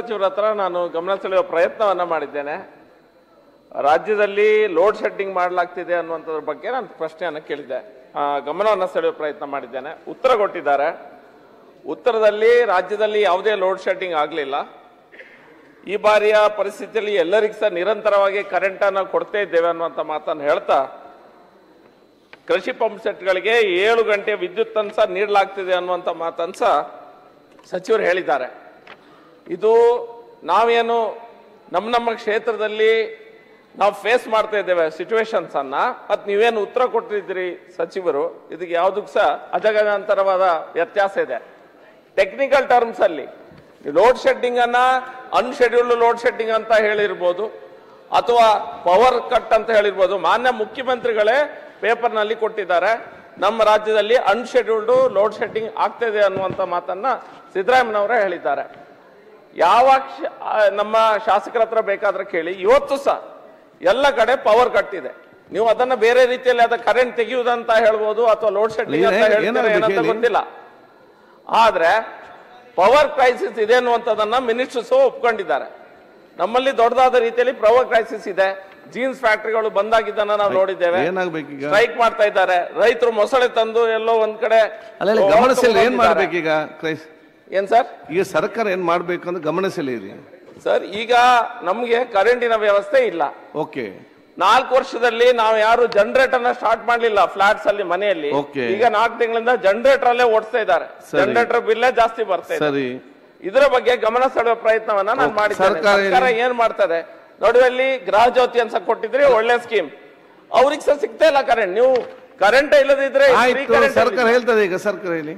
ಸಚಿವರ ಹತ್ರ ನಾನು ಗಮನ ಸೆಳೆಯುವ ಪ್ರಯತ್ನವನ್ನ ಮಾಡಿದ್ದೇನೆ. ರಾಜ್ಯದಲ್ಲಿ ಲೋಡ್ ಶೆಡ್ಡಿಂಗ್ ಮಾಡಲಾಗ್ತಿದೆ ಅನ್ನುವಂಥದ್ರ ಬಗ್ಗೆ ನಾನು ಪ್ರಶ್ನೆಯನ್ನು ಕೇಳಿದ್ದೆ, ಗಮನವನ್ನು ಸೆಳೆಯುವ ಪ್ರಯತ್ನ ಮಾಡಿದ್ದೇನೆ. ಉತ್ತರ ಕೊಟ್ಟಿದ್ದಾರೆ. ಉತ್ತರದಲ್ಲಿ ರಾಜ್ಯದಲ್ಲಿ ಯಾವುದೇ ಲೋಡ್ ಶೆಡ್ಡಿಂಗ್ ಆಗಲಿಲ್ಲ. ಈ ಬಾರಿಯ ಪರಿಸ್ಥಿತಿಯಲ್ಲಿ ಎಲ್ಲರಿಗೂ ಸಹ ನಿರಂತರವಾಗಿ ಕರೆಂಟ್ ಅನ್ನು ಕೊಡ್ತಾ ಇದ್ದೇವೆ ಅನ್ನುವಂಥ ಮಾತನ್ನು ಹೇಳ್ತಾ, ಕೃಷಿ ಪಂಪ್ ಸೆಟ್ಗಳಿಗೆ 7 ಗಂಟೆ ವಿದ್ಯುತ್ ಅನ್ನು ಸಹ ನೀಡಲಾಗ್ತಿದೆ ಅನ್ನುವಂಥ ಮಾತನ್ನು ಸಹ ಸಚಿವರು ಹೇಳಿದ್ದಾರೆ. ಇದು ನಾವೇನು ನಮ್ಮ ಕ್ಷೇತ್ರದಲ್ಲಿ ನಾವು ಫೇಸ್ ಮಾಡ್ತಾ ಇದ್ದೇವೆ ಸಿಚುವೇಶನ್ಸ್ ಅನ್ನ, ಮತ್ತು ನೀವೇನು ಉತ್ತರ ಕೊಟ್ಟಿದ್ದೀರಿ ಸಚಿವರು, ಇದಕ್ಕೆ ಯಾವುದಕ್ಕೂ ಸಹ ಅಜಗಜಾಂತರವಾದ ವ್ಯತ್ಯಾಸ ಇದೆ. ಟೆಕ್ನಿಕಲ್ ಟರ್ಮ್ಸ್ ಅಲ್ಲಿ ಲೋಡ್ ಶೆಡ್ಡಿಂಗ್ ಅನ್ನ ಅನ್ಶೆಡ್ಯೂಲ್ಡ್ ಲೋಡ್ ಶೆಡ್ಡಿಂಗ್ ಅಂತ ಹೇಳಿರ್ಬೋದು, ಅಥವಾ ಪವರ್ ಕಟ್ ಅಂತ ಹೇಳಿರ್ಬೋದು. ಮಾನ್ಯ ಮುಖ್ಯಮಂತ್ರಿಗಳೇ ಪೇಪರ್ನಲ್ಲಿ ಕೊಟ್ಟಿದ್ದಾರೆ, ನಮ್ಮ ರಾಜ್ಯದಲ್ಲಿ ಅನ್ಶೆಡ್ಯೂಲ್ಡ್ ಲೋಡ್ ಶೆಡ್ಡಿಂಗ್ ಆಗ್ತಿದೆ ಅನ್ನುವಂಥ ಮಾತನ್ನ ಸಿದ್ದರಾಮಯ್ಯನವರೇ ಹೇಳಿದ್ದಾರೆ. ಯಾವ ನಮ್ಮ ಶಾಸಕರ ಹತ್ರ ಬೇಕಾದ್ರೆ ಕೇಳಿ, ಇವತ್ತು ಸಹ ಎಲ್ಲ ಕಡೆ ಪವರ್ ಕಟ್ ಇದೆ. ನೀವು ಅದನ್ನ ಬೇರೆ ರೀತಿಯಲ್ಲಿ ಅದ ಕರೆಂಟ್ ತೆಗೆಯುವುದಂತ ಹೇಳ್ಬೋದು, ಅಥವಾ ಲೋಡ್ ಶೆಡ್ಡಿಂಗ್ ಅಂತ ಹೇಳ್ತಾರೆ, ಏನಂತ ಗೊತ್ತಿಲ್ಲ. ಆದ್ರೆ ಪವರ್ ಕ್ರೈಸಿಸ್ ಇದೆ ಅನ್ನುವಂಥದ್ದನ್ನ ಮಿನಿಸ್ಟರ್ಸ್ ಒಪ್ಕೊಂಡಿದ್ದಾರೆ. ನಮ್ಮಲ್ಲಿ ದೊಡ್ಡದಾದ ರೀತಿಯಲ್ಲಿ ಪವರ್ ಕ್ರೈಸಿಸ್ ಇದೆ. ಜೀನ್ಸ್ ಫ್ಯಾಕ್ಟರಿಗಳು ಬಂದಾಗಿದ್ದನ್ನ ನಾವು ನೋಡಿದ್ದೇವೆ, ಸ್ಟ್ರೈಕ್ ಮಾಡ್ತಾ ಇದ್ದಾರೆ. ರೈತರು ಮೊಸಳೆ ತಂದು ಎಲ್ಲೋ ಒಂದ್ ಕಡೆ ಏನ್ ಮಾಡ್ಬೇಕೀಗ? ಏನ್ ಸರ್ ಈಗ ಸರ್ಕಾರ ಏನ್ ಮಾಡ್ಬೇಕು ಅಂತ ಗಮನ ಸೆಳೆಯಿರಿ ಸರ್. ಈಗ ನಮ್ಗೆ ಕರೆಂಟಿನ ವ್ಯವಸ್ಥೆ ಇಲ್ಲ. ಓಕೆ, 4 ವರ್ಷದಲ್ಲಿ ನಾವು ಯಾರು ಜನರೇಟರ್ ನ ಸ್ಟಾರ್ಟ್ ಮಾಡ್ಲಿಲ್ಲ ಫ್ಲಾಟ್ಸ್ ಅಲ್ಲಿ ಮನೆಯಲ್ಲಿ. ಈಗ 4 ತಿಂಗಳಿಂದ ಜನರೇಟರ್ ಅಲ್ಲೇ ಓಡಿಸ್ತಾ ಇದ್ದಾರೆ. ಜನರೇಟರ್ ಬಿಲ್ಲೇ ಜಾಸ್ತಿ ಬರ್ತಾ ಇದೆ. ಇದರ ಬಗ್ಗೆ ಗಮನ ಸೆಳೆಯುವ ಪ್ರಯತ್ನವನ್ನ ನಾನು ಮಾಡಿದ್ದೇನೆ. ಸರ್ಕಾರ ಏನ್ ಮಾಡ್ತದೆ ನೋಡಿ, ಅಲ್ಲಿ ಗೃಹ ಜ್ಯೋತಿ ಅಂತ ಕೊಟ್ಟಿದ್ರಿ, ಒಳ್ಳೆ ಸ್ಕೀಮ್. ಅವ್ರಿಗೆ ಸಹ ಸಿಗ್ತಾ ಇಲ್ಲ ಕರೆಂಟ್. ನೀವು ಕರೆಂಟ್ ಇಲ್ಲದಿದ್ರೆ ಸರ್ಕಾರ ಹೇಳ್ತದೆ. ಈಗ ಸರ್ಕಾರ ಹೇಳಿ,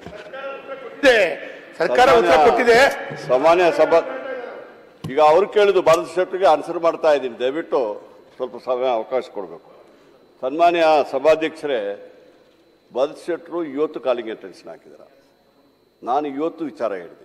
ಸರ್ಕಾರ ಉತ್ತರ ಕೊಟ್ಟಿದೆ. ಸಾಮಾನ್ಯ ಸಭಾ ಈಗ ಅವ್ರು ಕೇಳಿದ್ದು ಭಾರತ ಶೆಟ್ಟರ್ಗೆ ಆನ್ಸರ್ ಮಾಡ್ತಾ ಇದ್ದೀನಿ. ದಯವಿಟ್ಟು ಸ್ವಲ್ಪ ಸಮಯ ಅವಕಾಶ ಕೊಡಬೇಕು. ಸನ್ಮಾನ್ಯ ಸಭಾಧ್ಯಕ್ಷರೇ, ಭಾರತ ಶೆಟ್ಟರು ಇವತ್ತು ಕಾಲಿಂಗ್ ಅಟೆನ್ಷನ್ ಹಾಕಿದ್ದಾರೆ. ನಾನು ಇವತ್ತು ವಿಚಾರ ಹೇಳಿದೆ.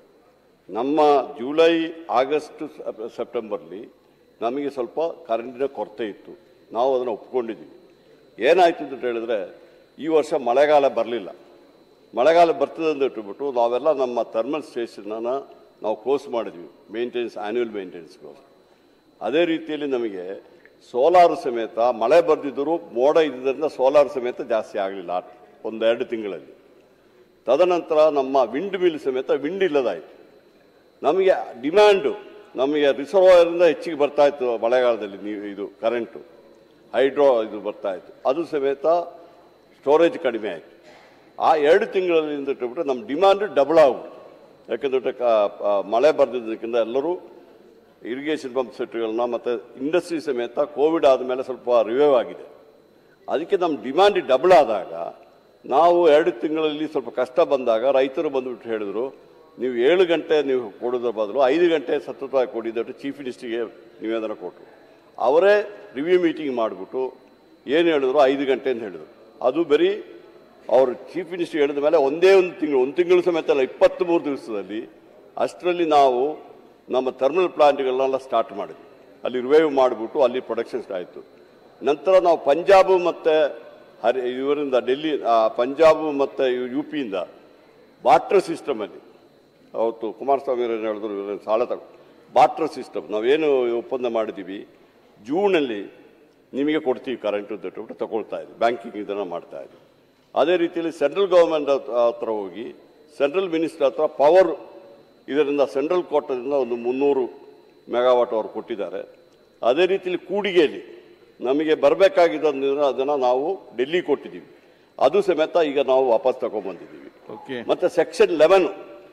ನಮ್ಮ ಜುಲೈ ಆಗಸ್ಟ್ ಸೆಪ್ಟೆಂಬರ್ಲಿ ನಮಗೆ ಸ್ವಲ್ಪ ಕರೆಂಟಿನ ಕೊರತೆ ಇತ್ತು. ನಾವು ಅದನ್ನು ಒಪ್ಕೊಂಡಿದ್ದೀವಿ. ಏನಾಯ್ತು ಅಂತ ಹೇಳಿದ್ರೆ, ಈ ವರ್ಷ ಮಳೆಗಾಲ ಬರಲಿಲ್ಲ. ಮಳೆಗಾಲ ಬರ್ತದೆ ಅಂತ ಇಟ್ಟುಬಿಟ್ಟು ನಾವೆಲ್ಲ ನಮ್ಮ ಥರ್ಮಲ್ ಸ್ಟೇಷನನ್ನು ನಾವು ಕ್ಲೋಸ್ ಮಾಡಿದ್ವಿ, ಮೇಂಟೆನೆನ್ಸ್, ಆ್ಯನ್ಯುವಲ್ ಮೇಂಟೆನೆನ್ಸ್ಗೋಸ್ಕರ. ಅದೇ ರೀತಿಯಲ್ಲಿ ನಮಗೆ ಸೋಲಾರ್ ಸಮೇತ ಮಳೆ ಬರ್ದಿದ್ದರೂ ಮೋಡ ಇದ್ದಿದ್ದರಿಂದ ಸೋಲಾರ್ ಸಮೇತ ಜಾಸ್ತಿ ಆಗಲಿಲ್ಲ 1-2 ತಿಂಗಳಲ್ಲಿ. ತದನಂತರ ನಮ್ಮ ವಿಂಡ್ ಮಿಲ್ ಸಮೇತ ವಿಂಡ್ ಇಲ್ಲದಾಯಿತು. ನಮಗೆ ಡಿಮ್ಯಾಂಡು ನಮಗೆ ರಿಸರ್ವಾಯರಿಂದ ಹೆಚ್ಚಿಗೆ ಬರ್ತಾ ಇತ್ತು ಮಳೆಗಾಲದಲ್ಲಿ. ಇದು ಕರೆಂಟು ಹೈಡ್ರೋ ಇದು ಬರ್ತಾ ಇತ್ತು, ಅದು ಸಮೇತ ಸ್ಟೋರೇಜ್ ಕಡಿಮೆ ಆಯಿತು. ಆ 2 ತಿಂಗಳಲ್ಲಿ ಇಟ್ಬಿಟ್ಟು ನಮ್ಮ ಡಿಮ್ಯಾಂಡು ಡಬಲ್ ಆಗ್ಬಿಟ್ಟು. ಯಾಕೆಂದ್ರೆ ಮಳೆ ಬರ್ದಿದ್ದಕ್ಕಿಂತ ಎಲ್ಲರೂ ಇರಿಗೇಷನ್ ಪಂಪ್ ಸೆಟ್ಗಳನ್ನ ಮತ್ತು ಇಂಡಸ್ಟ್ರಿ ಸಮೇತ ಕೋವಿಡ್ ಆದಮೇಲೆ ಸ್ವಲ್ಪ ರಿವೈವ್ ಆಗಿದೆ. ಅದಕ್ಕೆ ನಮ್ಮ ಡಿಮ್ಯಾಂಡ್ ಡಬಲ್ ಆದಾಗ ನಾವು 2 ತಿಂಗಳಲ್ಲಿ ಸ್ವಲ್ಪ ಕಷ್ಟ ಬಂದಾಗ ರೈತರು ಬಂದುಬಿಟ್ಟು ಹೇಳಿದ್ರು, ನೀವು 7 ಗಂಟೆ ನೀವು ಕೊಡೋದ್ರ ಬದಲು 5 ಗಂಟೆ ಸತತವಾಗಿ ಕೊಡಿದಟ್ಟು ಚೀಫ್ ಮಿನಿಸ್ಟ್ರಿಗೆ ನಿವೇದನೆ ಕೊಟ್ಟರು. ಅವರೇ ರಿವ್ಯೂ ಮೀಟಿಂಗ್ ಮಾಡಿಬಿಟ್ಟು ಏನು ಹೇಳಿದ್ರು, 5 ಗಂಟೆ ಅಂತ ಹೇಳಿದ್ರು. ಅದು ಬರೀ ಅವರು ಚೀಫ್ ಮಿನಿಸ್ಟರ್ ಹೇಳಿದ ಮೇಲೆ ಒಂದೇ ಒಂದು ತಿಂಗಳು ಸಮೇತ ಅಲ್ಲ, 23 ದಿವಸದಲ್ಲಿ ಅಷ್ಟರಲ್ಲಿ ನಾವು ನಮ್ಮ ಥರ್ಮಲ್ ಪ್ಲಾಂಟ್ಗಳನ್ನೆಲ್ಲ ಸ್ಟಾರ್ಟ್ ಮಾಡಿದ್ವಿ. ಅಲ್ಲಿ ರಿವೈವ್ ಮಾಡಿಬಿಟ್ಟು ಅಲ್ಲಿ ಪ್ರೊಡಕ್ಷನ್ ಆಯಿತು. ನಂತರ ನಾವು ಪಂಜಾಬ್ ಮತ್ತು ಇವರಿಂದ ಡೆಲ್ಲಿ, ಪಂಜಾಬ್ ಮತ್ತು ಯು ಪಿಯಿಂದ ವಾಟರ್ ಸಿಸ್ಟಮಲ್ಲಿ ಅವತ್ತು ಕುಮಾರಸ್ವಾಮಿ ಏನು ಹೇಳಿದ್ರು, ಸಾಲ ವಾಟರ್ ಸಿಸ್ಟಮ್ ನಾವೇನು ಒಪ್ಪಂದ ಮಾಡಿದ್ದೀವಿ, ಜೂನಲ್ಲಿ ನಿಮಗೆ ಕೊಡ್ತೀವಿ ಕರೆಂಟು ಅಂತ ಹೇಳ್ಬಿಟ್ಟು ತಗೊಳ್ತಾ ಇದ್ವಿ. ಬ್ಯಾಂಕಿಂಗ್ ಇದನ್ನು ಮಾಡ್ತಾ ಇದ್ವಿ. ಅದೇ ರೀತಿಯಲ್ಲಿ ಸೆಂಟ್ರಲ್ ಗೌರ್ಮೆಂಟ್ ಹತ್ರ ಹೋಗಿ ಸೆಂಟ್ರಲ್ ಮಿನಿಸ್ಟರ್ ಹತ್ರ ಪವರ್ ಇದರಿಂದ ಸೆಂಟ್ರಲ್ ಕೋಟದಿಂದ ಒಂದು 300 ಮೆಗಾವಾಟ್ ಅವರು ಕೊಟ್ಟಿದ್ದಾರೆ. ಅದೇ ರೀತಿಯಲ್ಲಿ ಕೂಡಿಗೆಯಲ್ಲಿ ನಮಗೆ ಬರಬೇಕಾಗಿದ್ದನ್ನು ಅದನ್ನು ನಾವು ಡೆಲ್ಲಿ ಕೊಟ್ಟಿದ್ದೀವಿ. ಅದು ಸಮೇತ ಈಗ ನಾವು ವಾಪಸ್ ತಗೊಂಡ್ಬಂದಿದ್ದೀವಿ. ಮತ್ತು ಸೆಕ್ಷನ್ 11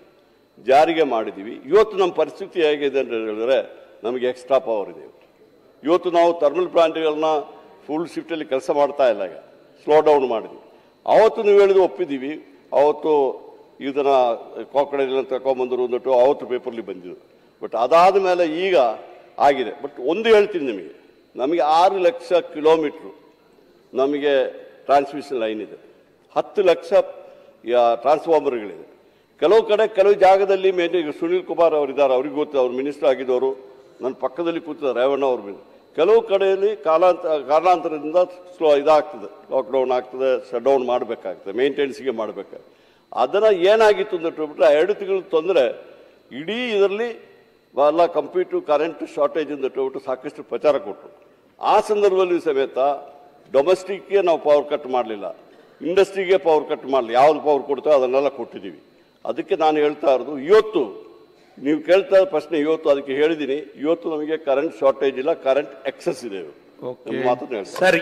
ಜಾರಿಗೆ ಮಾಡಿದ್ದೀವಿ. ಇವತ್ತು ನಮ್ಮ ಪರಿಸ್ಥಿತಿ ಹೇಗಿದೆ ಅಂತ ಹೇಳಿದ್ರೆ, ನಮಗೆ ಎಕ್ಸ್ಟ್ರಾ ಪವರ್ ಇದೆ. ಇವತ್ತು ನಾವು ಥರ್ಮಲ್ ಪ್ಲಾಂಟ್ಗಳನ್ನ ಫುಲ್ ಶಿಫ್ಟಲ್ಲಿ ಕೆಲಸ ಮಾಡ್ತಾ ಇಲ್ಲ, ಈಗ ಸ್ಲೋ ಡೌನ್ ಮಾಡಿದ್ವಿ. ಅವತ್ತು ನೀವು ಹೇಳಿದ್ರು ಒಪ್ಪಿದ್ದೀವಿ. ಅವತ್ತು ಇದನ್ನು ಕಾಕಡೆಲ್ಲ ತಗೊಂಬಂದರು ಅಂದ್ಬಿಟ್ಟು ಅವತ್ತು ಪೇಪರ್ಲಿ ಬಂದಿದ್ರು. ಬಟ್ ಅದಾದ ಮೇಲೆ ಈಗ ಆಗಿದೆ. ಬಟ್ ಒಂದು ಹೇಳ್ತೀನಿ ನಿಮಗೆ, ನಮಗೆ 6 ಲಕ್ಷ ಕಿಲೋಮೀಟ್ರು ನಮಗೆ ಟ್ರಾನ್ಸ್ಮಿಷನ್ ಲೈನ್ ಇದೆ, 10 ಲಕ್ಷ ಟ್ರಾನ್ಸ್ಫಾರ್ಮರ್ಗಳಿದೆ. ಕೆಲವು ಕಡೆ ಕೆಲವು ಜಾಗದಲ್ಲಿ ಸುನೀಲ್ ಕುಮಾರ್ ಅವರಿದ್ದಾರೆ, ಅವ್ರಿಗೆ ಗೊತ್ತು, ಅವ್ರು ಮಿನಿಸ್ಟರ್ ಆಗಿದ್ದವರು. ನನ್ನ ಪಕ್ಕದಲ್ಲಿ ಕೂತಿದ್ದಾರೆ ರೇವಣ್ಣ ಅವ್ರ. ಕೆಲವು ಕಡೆಯಲ್ಲಿ ಕಾರಣಾಂತರದಿಂದ ಇದಾಗ್ತದೆ, ಲಾಕ್ಡೌನ್ ಆಗ್ತದೆ, ಶಟ್ ಡೌನ್ ಮಾಡಬೇಕಾಗ್ತದೆ, ಮೇಂಟೆನೆನ್ಸ್ಗೆ ಮಾಡಬೇಕಾಗ್ತದೆ. ಅದನ್ನು ಏನಾಗಿತ್ತು ಅಂತ ಹೇಳ್ಬಿಟ್ರೆ 2 ತಿಂಗಳು ತೊಂದರೆ. ಇಡೀ ಇದರಲ್ಲಿ ಎಲ್ಲ ಕಂಪ್ಯೂಟರ್ ಕರೆಂಟ್ ಶಾರ್ಟೇಜ್ ಅಂತ ಹೇಳ್ಬಿಟ್ಟು ಸಾಕಷ್ಟು ಪ್ರಚಾರ ಕೊಟ್ಟರು. ಆ ಸಂದರ್ಭದಲ್ಲಿ ಸಮೇತ ಡೊಮೆಸ್ಟಿಕ್ಗೆ ನಾವು ಪವರ್ ಕಟ್ ಮಾಡಲಿಲ್ಲ, ಇಂಡಸ್ಟ್ರಿಗೆ ಪವರ್ ಕಟ್ ಮಾಡಲಿ, ಯಾವ್ದು ಪವರ್ ಕೊಡ್ತೋ ಅದನ್ನೆಲ್ಲ ಕೊಟ್ಟಿದ್ದೀವಿ. ಅದಕ್ಕೆ ನಾನು ಹೇಳ್ತಾ ಇರೋದು, ಇವತ್ತು ನೀವು ಕೇಳ್ತಾ ಇರೋ ಪ್ರಶ್ನೆ ಇವತ್ತು ಅದಕ್ಕೆ ಹೇಳಿದ್ದೀನಿ, ಇವತ್ತು ನಮಗೆ ಕರೆಂಟ್ ಶಾರ್ಟೇಜ್ ಇಲ್ಲ, ಕರೆಂಟ್ ಎಕ್ಸಸ್ ಇದೆ. ಮಾತನ್ನು ಹೇಳ್ತಾರೆ ಸರ್,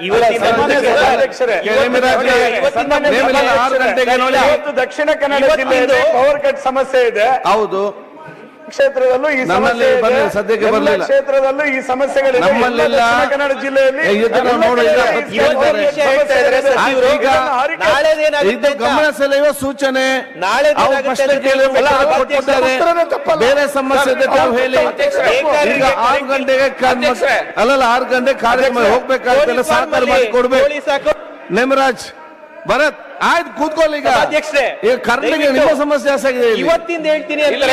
ದಕ್ಷಿಣ ಕನ್ನಡ ಜಿಲ್ಲೆಯಲ್ಲಿ ಪವರ್ ಕಟ್ ಸಮಸ್ಯೆ ಇದೆ. ಹೌದು, ಕ್ಷೇತ್ರದಲ್ಲೂ ಈ ಸಮಸ್ಯೆ ಇದೆ, ಸದ್ಯಕ್ಕೆ ಬರಲಿಲ್ಲ. ಕ್ಷೇತ್ರದಲ್ಲೂ ಈ ಸಮಸ್ಯೆಗಳಿದೆ. ನಮ್ಮಲ್ಲೆಲ್ಲ ದಕ್ಷಿಣ ಕನ್ನಡ ಜಿಲ್ಲೆಯಲ್ಲಿ ಇದು ಗಮನ ಸೆಳೆಯುವ ಸೂಚನೆ. ನಾಳೆ ಬೇರೆ ಸಮಸ್ಯೆ ಇದೆ ತಾವು ಹೇಳಿ. ಈಗ 6 ಗಂಟೆಗೆ ಅಲ್ಲಲ್ಲ 6 ಗಂಟೆ ಕಾರ್ಯಕ್ರಮ ಹೋಗ್ಬೇಕಾಗ್ತಲ್ಲ, ಸಹಕಾರ ಮಾಡಿ ಕೊಡ್ಬೇಕು. ನೇಮರಾಜ್ ಭರತ್ ಆಯ್ತು ಕೂತ್ಕೊಳ್ಳಿ. ಈಗ ಅಧ್ಯಕ್ಷರೇ, ಈಗ ಕರ್ನಾಟಕ ನಿಮ್ಮ ಸಮಸ್ಯೆ ಆಗಿದೆ. ಇವತ್ತಿಂದ ಹೇಳ್ತೀನಿ ಸರ್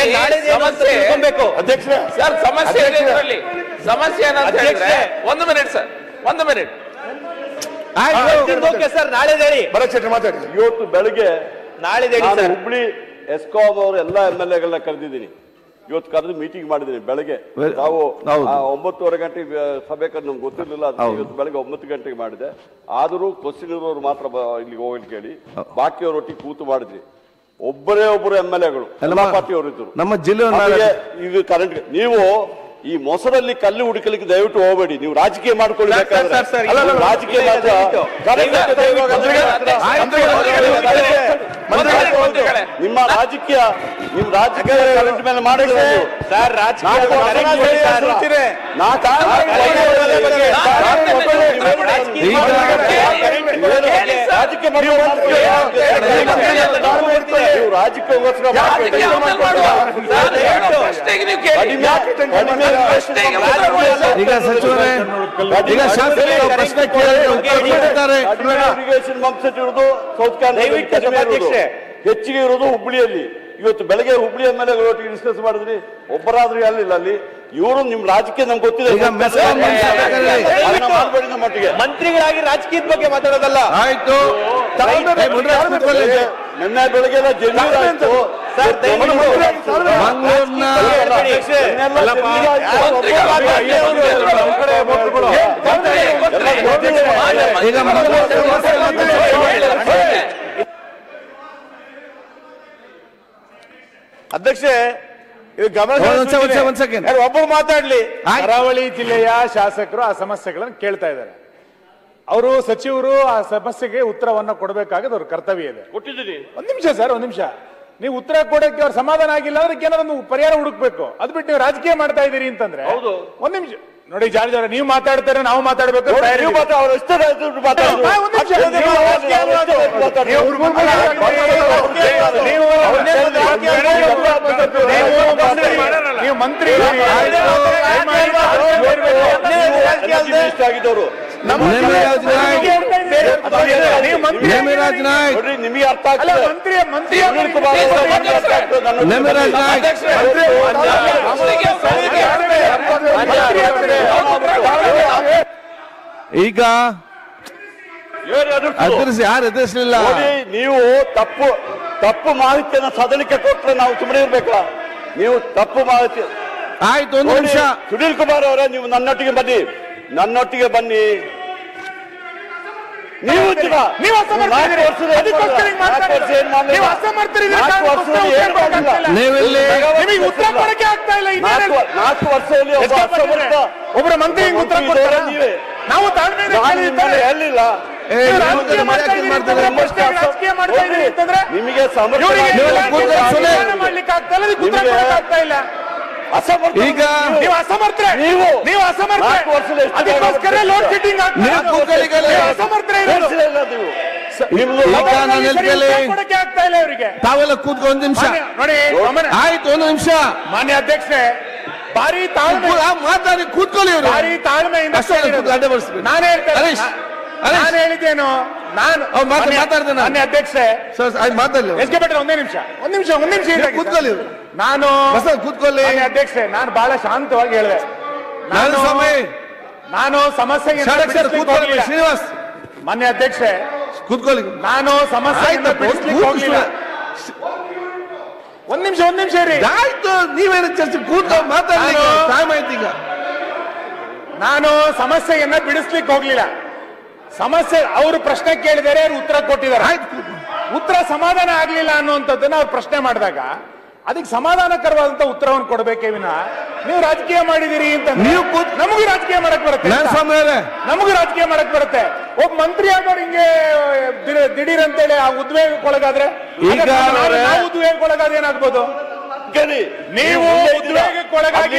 ಸಮಸ್ಯೆ ಇದೆ ಇದರಲ್ಲಿ. ಸಮಸ್ಯೆ ಏನಂತ ಹೇಳಿದ್ರೆ ಒಂದು ಮಿನಿಟ್ ಸರ್, ಒಂದು ಮಿನಿಟ್ ಆಯ್ತು ಸರ್, ನಾಳೆ ಹೇಳಿ. ಮಾತಾಡಿ. ಇವತ್ತು ಬೆಳಗ್ಗೆ ನಾಳೆ ಹುಬ್ಳಿ ಎಸ್ಕಾಂ ಅವರು ಎಲ್ಲ MLA ಕರೆದಿದ್ದೀನಿ. ಇವತ್ತು ಕರೆದು ಮೀಟಿಂಗ್ ಮಾಡಿದ್ದೀನಿ ಬೆಳಗ್ಗೆ. ನಾವು 9:30 ಗಂಟೆಗೆ ಸಭೆ ನಮ್ಗೆ ಗೊತ್ತಿರಲಿಲ್ಲ. ಇವತ್ತು ಬೆಳಗ್ಗೆ 9 ಗಂಟೆಗೆ ಮಾಡಿದೆ. ಆದರೂ ಕ್ವಶನ್ ಇರೋರು ಮಾತ್ರ ಇಲ್ಲಿಗೆ ಹೋಗಿ ಕೇಳಿ, ಬಾಕಿಯವರೊಟ್ಟಿಗೆ ಕೂತು ಮಾಡಿದ್ವಿ. ಒಬ್ಬರೇ ಒಬ್ಬರು MLAಗಳು ಎಲ್ಲ ಪಾರ್ಟಿಯವರು ಇದ್ರು ನಮ್ಮ ಜಿಲ್ಲೆ. ಇದು ಕರೆಂಟ್ ನೀವು ಈ ಮೊಸರಲ್ಲಿ ಕಲ್ಲು ಹುಡುಕಲಿಕ್ಕೆ ದಯವಿಟ್ಟು ಹೋಗಬೇಡಿ. ನೀವು ರಾಜಕೀಯ ಮಾಡ್ಕೊಳ್ಬೇಕಾದ್ರೆ ರಾಜಕೀಯ ನಿಮ್ಮ ರಾಜಕೀಯ ಕರೆಂಟ್ ಮೇಲೆ ಮಾಡಿದ್ರೆ ಈಗ ಸಚಿವರೇ, ಈಗ ಶಾಸಕರು ಪ್ರಶ್ನೆ ಕೇಳಿದ್ದಾರೆ. ಇರಿಗೇಷನ್ ಪಂಪ್ ಸೆಟ್ ಇರೋದು ಸೌತ್ ಕರ್ನಾಟಕ, ಹೆಚ್ಚಿಗೆ ಇರೋದು ಹುಬ್ಳಿಯಲ್ಲಿ. ಇವತ್ತು ಬೆಳಗ್ಗೆ ಹುಬ್ಳಿ MLA ಡಿಸ್ಕಸ್ ಮಾಡಿದ್ರಿ, ಒಬ್ಬರಾದ್ರೂ ಅಲ್ಲಿಲ್ಲ. ಅಲ್ಲಿ ಇವರು ನಿಮ್ ರಾಜಕೀಯ ನಮ್ಗೆ ಗೊತ್ತಿದೆ. ಮಾಡಬೇಡಿ ನಮ್ಮ ಮಟ್ಟಿಗೆ. ಮಂತ್ರಿಗಳಾಗಿ ರಾಜಕೀಯದ ಬಗ್ಗೆ ಮಾತಾಡೋದಲ್ಲ. ಆಯ್ತು, ನಿನ್ನೆ ಬೆಳಗ್ಗೆ ಜಮೀರಾಯ್ತು ಮಂಗಳೂರಿನ ಈಗ ಅಧ್ಯಕ್ಷೆ, ಇದು ಗಮನ ಒಬ್ಬರು ಮಾತಾಡ್ಲಿ. ಕರಾವಳಿ ಜಿಲ್ಲೆಯ ಶಾಸಕರು ಆ ಸಮಸ್ಯೆಗಳನ್ನು ಕೇಳ್ತಾ ಇದ್ದಾರೆ. ಅವರು ಸಚಿವರು ಆ ಸಮಸ್ಯೆಗೆ ಉತ್ತರವನ್ನ ಕೊಡಬೇಕಾಗಿದೆ, ಅವ್ರ ಕರ್ತವ್ಯ ಇದೆ. ಕೊಟ್ಟಿದ್ದೀನಿ. ಒಂದ್ ನಿಮಿಷ ಸರ್, ಒಂದ್ ನಿಮಿಷ. ನೀವು ಉತ್ತರ ಕೊಡಕ್ಕೆ ಅವ್ರ ಸಮಾಧಾನ ಆಗಿಲ್ಲ ಅಂದ್ರೆ ಏನಾದ್ರು ಪರಿಹಾರ ಹುಡುಕ್ಬೇಕು. ಅದ್ ಬಿಟ್ಟು ನೀವು ರಾಜಕೀಯ ಮಾಡ್ತಾ ಇದೀರಿ ಅಂತಂದ್ರೆ ಒಂದ್ ನಿಮಿಷ ನೋಡಿ. ಜಾರ್ಜ್ ಅವರೇ, ನೀವು ಮಾತಾಡ್ತಾರೆ, ನಾವು ಮಾತಾಡ್ಬೇಕು. ನೀವು ಮಂತ್ರಿ ಆಗಿದ್ದವರು ನೇಮಿರಾಜ್ ನಾಯ್ಕ್ ನಿಮಗೆ ಅರ್ಥ ಆಗ್ತದೆ. ಈಗ ಯಾರು ಎದುರಿಸಲಿಲ್ಲ. ನೀವು ತಪ್ಪು ಮಾಹಿತಿಯನ್ನು ಸದನಕ್ಕೆ ಕೊಟ್ಟರೆ ನಾವು ಸುಮ್ಮನೆ ಇರ್ಬೇಕಾ? ನೀವು ತಪ್ಪು ಮಾಹಿತಿ. ಆಯ್ತು, ಒಂದು ನಿಮಿಷ. ಸುನೀಲ್ ಕುಮಾರ್ ಅವರೇ, ನೀವು ನನ್ನೊಟ್ಟಿಗೆ ಬನ್ನಿ. ನೀವು ನಾಲ್ಕು ವರ್ಷದಲ್ಲಿ ಒಬ್ಬರ ಮಂತ್ರಿ ಉತ್ತರ ಕೊಡ್ತಾರೆ, ನಾವು ಹೇಳಿಲ್ಲ. ನಿಮಗೆ ಮಾಡ್ಲಿಕ್ಕೆ ಆಗ್ತಾ ಇಲ್ಲ. ಈಗ ನೀವು ಅಸಮರ್ಥರೆ, ನೀವು ಅಸಮರ್ಥರೆ. ಅದಕ್ಕೋಸ್ಕರ ಲೋಡ್ ಶೆಡ್ಡಿಂಗ್ ಆಗ್ತಾ ಇಲ್ಲ ಅವರಿಗೆ. ತಾವೆಲ್ಲ ಕೂತ್ಕೊ ಒಂದು ನಿಮಿಷ ನೋಡಿ. ಆಯ್ತು, ಒಂದು ನಿಮಿಷ. ಮಾನ್ಯ ಅಧ್ಯಕ್ಷರೇ, ಭಾರಿ ತಾಳ್ಮೆ ಮಾತಾಡಿ ಕೂತ್ಕೊಳ್ಳಿ. ಭಾರಿ ತಾಳ್ಮೆಯಿಂದ ನಾನು ಹೇಳಿದ್ದೇನು, ನಾನು ಮಾತಾಡ್ತೇನೆ. ಮಾನ್ಯ ಅಧ್ಯಕ್ಷರೇ ಮಾತಾಡಲಿ. ಎಸ್ಕೆ ಬಿಟ್ರೆ ಒಂದೇ ನಿಮಿಷ ಕೂತ್ಕೊಳ್ಳಿ. ನಾನು ಕೂತ್ಕೊಳ್ಳಿ. ಅಧ್ಯಕ್ಷರೇ, ನಾನು ಬಹಳ ಶಾಂತವಾಗಿ ಹೇಳಿದೆ. ನಾನು ಸಮಸ್ಯೆಗೆ ಶ್ರೀನಿವಾಸ್, ಮಾನ್ಯ ಅಧ್ಯಕ್ಷರೇ ಕೂತ್ಕೊಳ್ಳಿ. ನಾನು ಸಮಸ್ಯೆಯನ್ನು ಬಿಡಿಸ್ಲಿಕ್ಕೆ ಹೋಗಿಲ್ಲ. ಒಂದ್ ನಿಮಿಷ ಇರಿ. ಆಯ್ತು, ನೀವೇನು ಚರ್ಚೆ ಕೂತ್ಕೊಂಡು ಮಾತಾಡಿ. ನಾನು ಸಮಸ್ಯೆಯನ್ನ ಬಿಡಿಸ್ಲಿಕ್ಕೆ ಹೋಗ್ಲಿಲ್ಲ. ಸಮಸ್ಯೆ ಅವರು ಪ್ರಶ್ನೆ ಕೇಳಿದರೆ ಅವ್ರು ಉತ್ತರ ಕೊಟ್ಟಿದ್ದಾರೆ. ಉತ್ತರ ಸಮಾಧಾನ ಆಗ್ಲಿಲ್ಲ ಅನ್ನುವಂಥದ್ದನ್ನ ಅವ್ರು ಪ್ರಶ್ನೆ ಮಾಡಿದಾಗ ಅದಕ್ಕೆ ಸಮಾಧಾನಕರವಾದಂತ ಉತ್ತರವನ್ನು ಕೊಡಬೇಕೇ ವಿನ ನೀವು ರಾಜಕೀಯ ಮಾಡಿದಿರಿ ಅಂತ ನೀವು ನಮಗೂ ರಾಜಕೀಯ ಮಾಡಕ್ ಬರುತ್ತೆ, ನಮಗೂ ರಾಜಕೀಯ ಮಾಡಕ್ ಬರುತ್ತೆ. ಒಬ್ಬ ಮಂತ್ರಿ ಆದವ್ರು ಹಿಂಗೆ ದಿಢೀರ್ ಅಂತೇಳಿ ಆ ಉದ್ವೇಗಕ್ಕೊಳಗಾದ್ರೆ ಉದ್ವೇಗಕ್ಕೊಳಗಾದ್ರೆ ಏನಾಗ್ಬೋದು? ನೀವು ಉದ್ವೇಗಕ್ಕೊಳಗಾಗಿ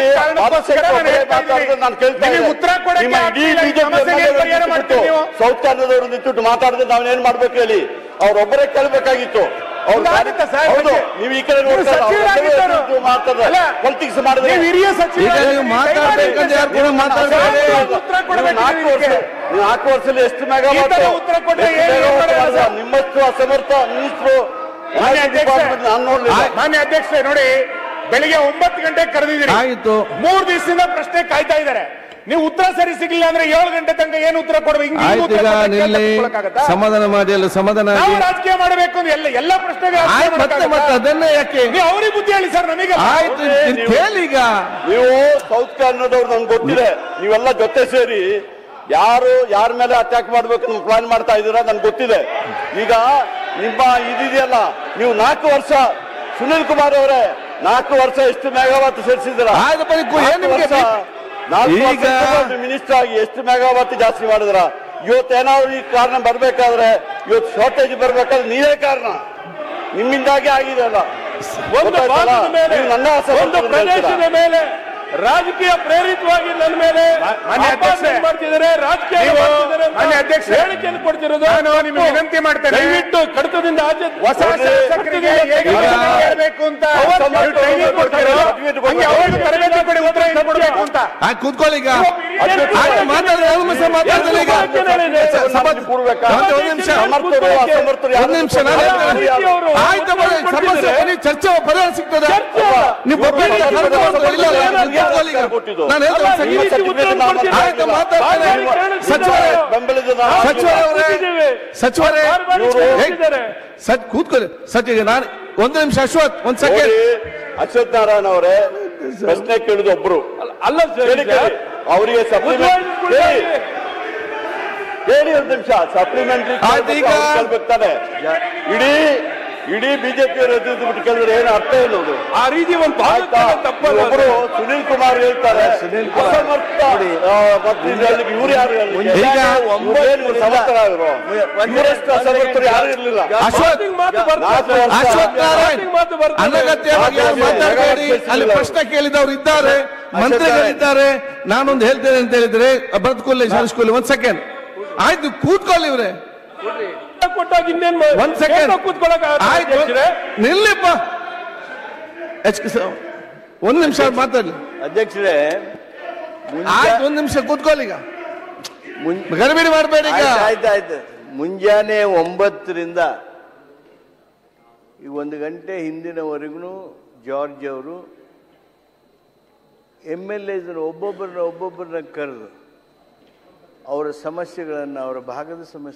ಉತ್ತರ ಪರಿಹಾರ ಮಾಡ್ತೀವಿ. ನೀವು ಸೌತ್ ಕನ್ನಡದವರು ನಿಂತು ಮಾತಾಡಿದ್ರೆ ನಾವೇನ್ ಮಾಡ್ಬೇಕು ಹೇಳಿ? ಅವ್ರೊಬ್ಬರೇ ಕೇಳ್ಬೇಕಾಗಿತ್ತು. ನೀವು ಈ ಕಡೆ ಪೊಲಿಟಿಕ್ಸ್ ಮಾಡಿದ್ರೆ ಹಿರಿಯ ಸಚಿವ ನೀವು 4 ವರ್ಷದಲ್ಲಿ ಎಷ್ಟು ಮೆಗಾವಾಟ್ ಉತ್ತರ ಕೊಟ್ಟರೆ ನಿಮ್ಮಷ್ಟು ಅಸಮರ್ಥ ಮಿನಿಸ್ಟ್ರು ಮಾನ್ಯ ಅಧ್ಯಕ್ಷರೇ ನೋಡಿ, ಬೆಳಿಗ್ಗೆ 9 ಗಂಟೆಗೆ ಕರೆದಿದ್ದೀರಿ. ಆಯ್ತು, 3 ದಿವಸದಿಂದ ಪ್ರಶ್ನೆ ಕಾಯ್ತಾ ಇದ್ದಾರೆ. ನೀವು ಉತ್ತರ ಸರಿ ಸಿಗಲಿಲ್ಲ ಅಂದ್ರೆ 7 ಗಂಟೆ ತನಕ ಏನು ಉತ್ತರ ಕೊಡಬೇಕು? ಸಮಾಧಾನ ಮಾಡಿ, ಅಲ್ಲ ಸಮಾಧಾನ ರಾಜಕೀಯ ಮಾಡಬೇಕು ಎಲ್ಲ ಪ್ರಶ್ನೆಗೆ ಅದನ್ನೇ ಯಾಕೆ ನೀವು ಅವ್ರಿಗೆ ಬುದ್ಧಿ ಹೇಳಿ ಸರ್. ನಮಗೆ ಆಯ್ತು ಕೇಳೀಗ, ನೀವು ಸೌತ್ ಕನ್ನಡದವ್ರು ನನ್ಗೆ ಗೊತ್ತಿದೆ, ನೀವೆಲ್ಲ ಜೊತೆ ಸೇರಿ ಯಾರ ಮೇಲೆ ಅಟ್ಯಾಕ್ ಮಾಡ್ಬೇಕು ನೀವು ಪ್ಲಾನ್ ಮಾಡ್ತಾ ಇದ್ದೀರಾ ನನ್ಗೆ ಗೊತ್ತಿದೆ. ಈಗ ನಿಮ್ಮ ಇದೆಯಲ್ಲ, ನೀವು 4 ವರ್ಷ ಸುನಿಲ್ ಕುಮಾರ್ ಅವರೇ 4 ವರ್ಷ ಎಷ್ಟು ಮೆಗಾವಾಟ್ ಸೇರಿಸಿದ್ದೀರಾ? 4 ವರ್ಷ ಮಿನಿಸ್ಟರ್ ಆಗಿ ಎಷ್ಟು ಮೆಗಾವಾಟ್ ಜಾಸ್ತಿ ಮಾಡಿದ್ರ? ಇವತ್ತೇನಾದ್ರು ಈ ಕಾರಣ ಬರ್ಬೇಕಾದ್ರೆ, ಇವತ್ತು ಶಾರ್ಟೇಜ್ ಬರ್ಬೇಕಾದ್ರೆ ನೀವೇ ಕಾರಣ, ನಿಮ್ಮಿಂದಾಗಿ ಆಗಿದೆ ಅಲ್ಲ. ಒಂದು ಪ್ರದೇಶದ ಮೇಲೆ ರಾಜಕೀಯ ಪ್ರೇರಿತವಾಗಿ ನನ್ನ ಮೇಲೆ ಮಾಡ್ತಿದ್ದಾರೆ, ರಾಜಕೀಯ ಹೇಳಿಕೆಯನ್ನು ಕೊಡ್ತಿರೋದು. ನಾನು ನಿಮಗೆ ವಿನಂತಿ ಮಾಡ್ತೇನೆ, ದಯವಿಟ್ಟು ಕಡತದಿಂದ ಆಚೆ ಹೊಸ ಶಾಸಕರಿಗೆ ಹೇಳಬೇಕು ಅಂತ ತರಬೇತಿ ಪಡಿ ಉತ್ತರ ಕೊಡಬೇಕು ಅಂತ ಕೂತ್ಕೊಳ್ಳಿ. ಈಗ ಚರ್ಚೆ ಪರಿಹಾರ ಸಿಗ್ತದೆ. ನೀವು ಸಚಿವರೇ ಕೂತ್ಕೊಳ್ಳಿ. ಸಚಿವ ನಾನು 1 ನಿಮಿಷ. ಅಶ್ವಥ್ 1 ಸೆಕೆಂಡ್. ಅಶ್ವಥ್ ನಾರಾಯಣ ಅವರೇ ಪ್ರಶ್ನೆ ಕೇಳಿದ ಒಬ್ರು ಅಲ್ಲ ಅವರಿಗೆ ಸಪ್ಲಿಮೆಂಟ್ ಹೇಳಿ 1 ನಿಮಿಷ ಸಪ್ಲಿಮೆಂಟ್ರಿ ಕೇಳ್ಬೇಕಾನೆ. ಇಡೀ ಬಿಜೆಪಿ ಬಿಟ್ಟು ಕೇಳಿದ್ರೆ ಏನು ಅರ್ಥ ಏನದು? ಆ ರೀತಿ ಒಂದು ಒಬ್ಬರು ಸುನಿಲ್ ಕುಮಾರ್ ಹೇಳ್ತಾರೆ ಅಸಮರ್ಥ ಇವ್ರು ಯಾರು ಸಮರ್ಥರಾದ್ರು, ಇವರಷ್ಟು ಅಸಮರ್ಥರು ಯಾರು ಇರಲಿಲ್ಲ. ಅನಗತ್ಯವಾಗಿ ಮಾತಾಡಬೇಡಿ. ಅಲ್ಲಿ ಪ್ರಶ್ನೆ ಕೇಳಿದವರು ಇದ್ದಾರೆ, ಮಂತ್ರಿಗಳಿದ್ದಾರೆ. ನಾನೊಂದು ಹೇಳ್ತೇನೆ ಅಂತ ಹೇಳಿದ್ರೆ ಬದುಕೊಳ್ಳಿ ಶಾಸ್ಕೊಳ್ಳಿ. 1 ಸೆಕೆಂಡ್ ಆಯ್ತು, ಕೂತ್ಕೊಳ್ಳಿ ಇವ್ರೆ. ಕೊಟ್ಟಾಗ ಇನ್ನೇನ್ 1 ಸೆಕೆಂಡ್ ಕೂತ್ಕೊಳ್ಳೋಕೆ ನಿಲ್ಲಿಪ್ಪ. 1 ನಿಮಿಷ ಮಾತಾಡ್ಲಿ ಅಧ್ಯಕ್ಷರೇ. ಆಯ್ತು, 1 ನಿಮಿಷ ಕೂತ್ಕೊಳ್ಳಿ. ಈಗ ಗಡಿಬಿಡಿ ಮಾಡಬೇಡಿ. ಈಗ ಆಯ್ತಾಯ್ತು. ಮುಂಜಾನೆ 9ರಿಂದ ಈ 1 ಗಂಟೆ ಹಿಂದಿನವರೆಗೂ ಜಾರ್ಜ್ ಅವರು MLAs ಒಬ್ಬೊಬ್ಬರನ್ನ ಕರೆದು ಅವರ ಸಮಸ್ಯೆಗಳನ್ನು, ಅವರ ಭಾಗದ ಸಮಸ್ಯೆ